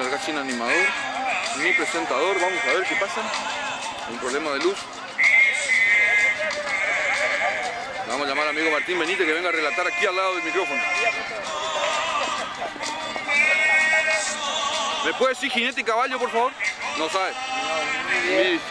acá sin animador, ni presentador. Vamos a ver qué pasa. Un problema de luz. Vamos a llamar al amigo Martín Benítez que venga a relatar aquí al lado del micrófono. ¿Me puede decir jinete y caballo, por favor? No sabe. Sí.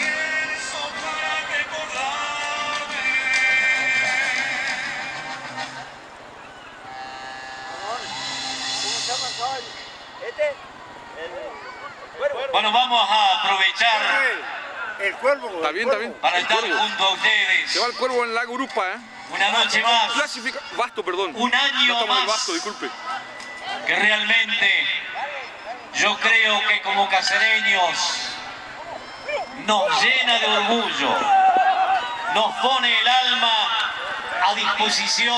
Bueno, vamos a aprovechar el cuervo. Está bien, está bien. para estar junto a ustedes. Se va el cuervo en la grupa, ¿eh? Una noche más, Basto, perdón. un año Estamos en el más, Basto, disculpe. que realmente yo creo que como cacereños nos llena de orgullo, nos pone el alma a disposición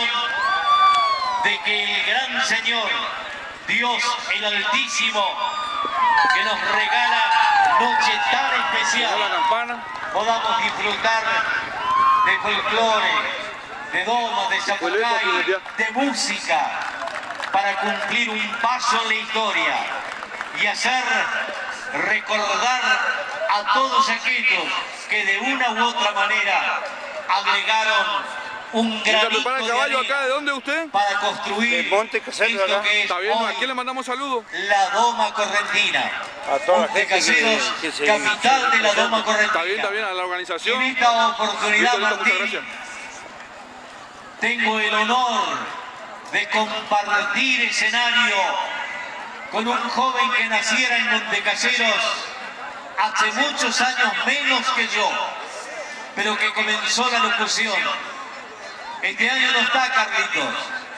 de que el gran Señor, Dios el Altísimo, que nos regala noche tan especial, la campana. podamos disfrutar de folclore, de domas, de zapucay, de música, para cumplir un paso en la historia y hacer recordar a todos aquellos que de una u otra manera agregaron un granito el de caballo arena acá, ¿de dónde usted? para construir Monte Casero, esto acá. que es Está bien, ¿a hoy quién le mandamos saludos? la Doma Correntina. A toda la Monte gente Caseros, que se capital de la Doma Correntina. Está bien, a la En organización. esta oportunidad, Listo, muchas Martín, gracias. tengo el honor de compartir escenario con un joven que naciera en Montecaseros hace muchos años menos que yo, pero que comenzó la locución. Este año no está Carlitos,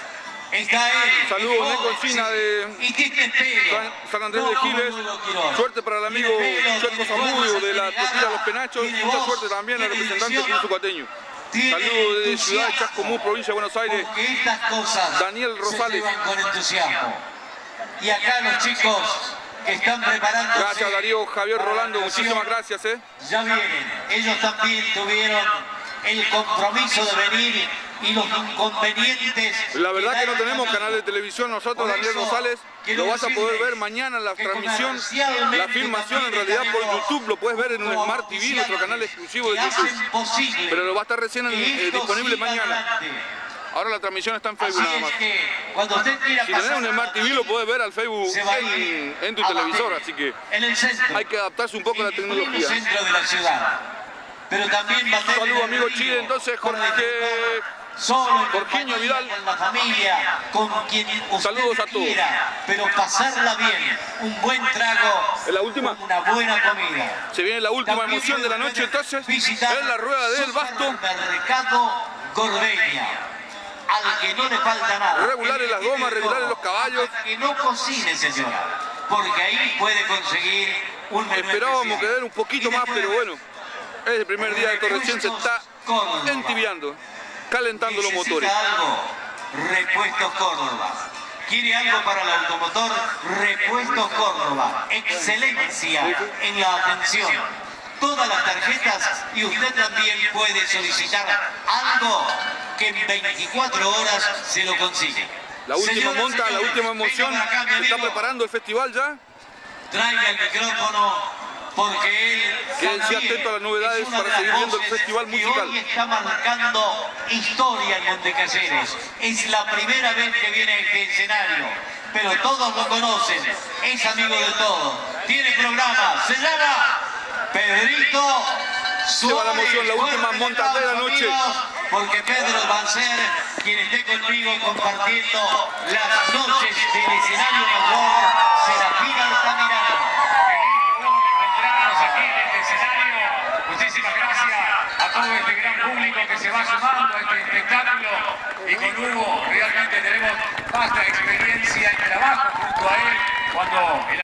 está él. Saludos, Neco Encina de y tiene pelo. San Andrés No de como Giles. Nuevo Quirón. Suerte para el amigo Tiene pelo, Chueco tiene Zamudio fuerza, de la tiene Tetilla garra, Los Penachos. tiene Mucha voz, suerte también al tiene representante dirección, Tucuateño. tiene Saludos desde Ciudad de entusiasmo, Chascomús, provincia de Buenos Aires. porque estas cosas Daniel Rosales. se llevan con entusiasmo. Y acá los chicos que están preparándose. Gracias Darío, Javier para la Rolando, actuación, muchísimas gracias. Ya vienen, ellos también tuvieron el compromiso de venir y los inconvenientes. La verdad que no están tenemos pasando. canal de televisión nosotros, Por Daniel eso, Rosales. quiero Lo vas a poder decirles ver mañana en la que transmisión, comercialmente la filmación en también realidad por tenemos YouTube. Lo puedes ver en un como Smart TV, nuestro canal exclusivo de que YouTube. hacen posible Pero lo va a estar recién que esto disponible siga mañana. adelante. Ahora la transmisión está en Facebook Así nada más. es que cuando usted quiera Si tenés pasar un Smart TV lo podés ver al Facebook se va a ir en tu a televisor, Batel, así que en el centro, hay que adaptarse un poco a la en el tecnología. centro de la ciudad. Pero también Batel Saludos en el amigo río, Chile, entonces para Jorge, disfrutar solo en Jorginho compañía, Vidal. con la familia, con quien usted Saludos a todos. quiera, pero pasarla bien, un buen trago, ¿Es la última? una buena comida. Se viene la última También emoción de la noche, entonces visitar es la rueda del Basto. Supermercado Gorbeña, al que no le falta nada. Regular en las gomas, regular en los caballos. Hasta que no cocine, señora, porque ahí puede conseguir un menú Esperábamos especial. que den un poquito más, pero bueno, es el primer día de Torrecién, se está Córdoba. entibiando, calentando los ¿Necesita motores. algo? Repuestos Córdoba. ¿Quiere algo para el automotor? Repuestos Córdoba. Excelencia en la atención. Todas las tarjetas y usted también puede solicitar algo que en 24 horas se lo consigue. La última Señoras, monta, la señores, última emoción, venga para acá, mi se está amigo. preparando el festival ya. Traiga el micrófono porque él Quédense también atentos a las novedades es una para de las seguir viendo el voces festival que musical. hoy está marcando historia en Montecaseros. Es la primera vez que viene a este escenario, pero todos lo conocen, es amigo de todos, tiene programa, se llama Pedrito Lleva la emoción, la última Fuerte monta de la aplauso, noche. amigos, porque Pedro va a ser quien esté conmigo compartiendo las noches del escenario mayor Serafina Altamirano. Encontrarnos aquí en este escenario. Muchísimas gracias a todo este gran público que se va sumando a este espectáculo. Y con Hugo realmente tenemos vasta experiencia y trabajo junto a él cuando...